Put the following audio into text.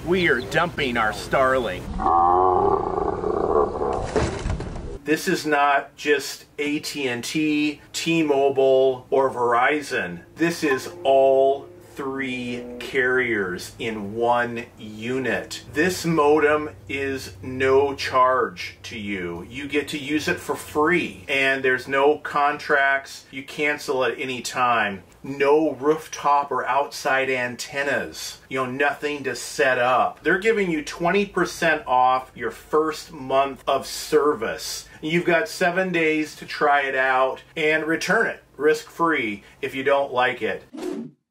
We are dumping our STARLINK. This is not just AT&T, T-Mobile, or Verizon. This is all three carriers in one unit. This modem is no charge to you. You get to use it for free, and there's no contracts. You cancel at any time. No rooftop or outside antennas. Nothing to set up. They're giving you 20% off your first month of service. You've got 7 days to try it out and return it risk-free if you don't like it.